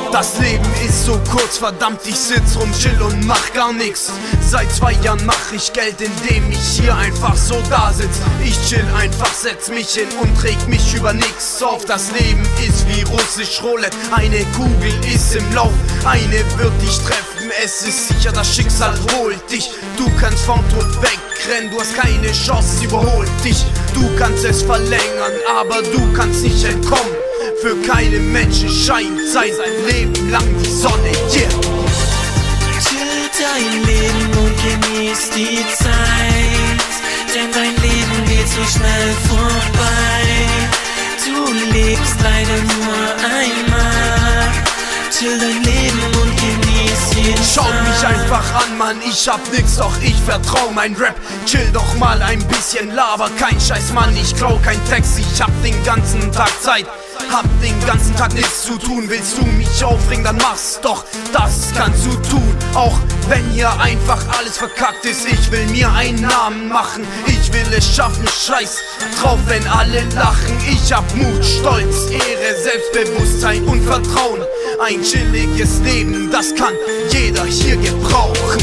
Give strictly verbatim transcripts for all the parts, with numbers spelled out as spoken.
Das Leben ist so kurz, verdammt, ich sitz rum, chill und mach gar nix. Seit zwei Jahren mach ich Geld, indem ich hier einfach so da sitz. Ich chill einfach, setz mich hin und reg mich über nix auf. Das Leben ist wie russisch Roulette, eine Kugel ist im Lauf, eine wird dich treffen, es ist sicher, das Schicksal holt dich. Du kannst vom Tod wegrennen, du hast keine Chance, sie überholt dich. Du kannst es verlängern, aber du kannst nicht entkommen. Für keinen Menschen scheint sein Leben lang die Sonne, yeah. Chill dein Leben und genieß die Zeit, denn dein Leben geht so schnell vorbei. Du lebst leider nur einmal. Chill dein Leben und genieß jeden Tag. Schaut mich einfach an, Mann, ich hab nix, doch ich vertrau mein Rap. Chill doch mal ein bisschen, laber kein Scheiß, Mann, ich klau kein Text. Ich hab den ganzen Tag Zeit, hab den ganzen Tag nichts zu tun. Willst du mich aufregen, dann mach's doch, das kannst du tun. Auch wenn hier einfach alles verkackt ist, ich will mir einen Namen machen. Ich will es schaffen, scheiß drauf, wenn alle lachen. Ich hab Mut, Stolz, Ehre, Selbstbewusstsein und Vertrauen. Ein chilliges Leben, das kann jeder hier gebrauchen.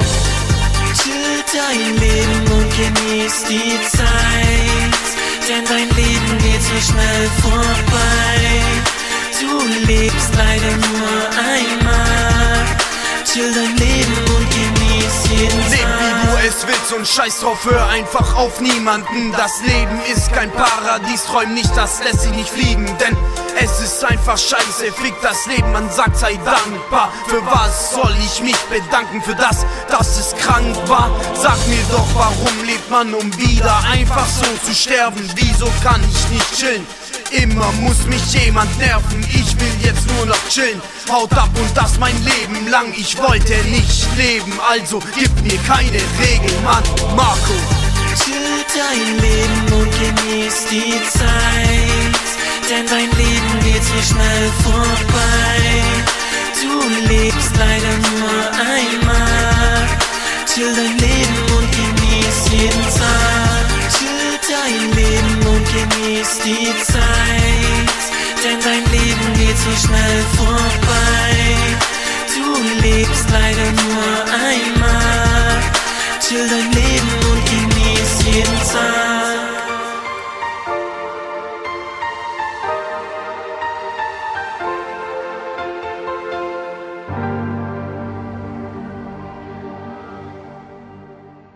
Chill dein Leben und genieß die Zeit, denn dein Leben geht so schnell vorbei. Du lebst leider nur einmal. Chill dein Leben und genieß jeden Tag. Leb wie du es willst und scheiß drauf, hör einfach auf niemanden. Das Leben ist kein Paradies, träum nicht, das lässt sich nicht fliegen, denn es ist einfach scheiße, fick das Leben, man sagt sei dankbar. Für was soll ich mich bedanken? Für das, dass es krank war? Sag mir doch, warum lebt man, um wieder einfach so zu sterben? Wieso kann ich nicht chillen? Immer muss mich jemand nerven, ich will jetzt nur noch chillen. Haut ab und das mein Leben lang, ich wollte nicht leben, also gib mir keine Regeln, Mann, Marco. Chill dein Leben und genieß die Zeit, denn dein Leben geht so schnell vorbei. Du lebst leider nur einmal. Chill dein Leben und genieß jeden Tag. Chill dein Leben und genieß die Zeit, denn dein Leben geht so schnell vorbei.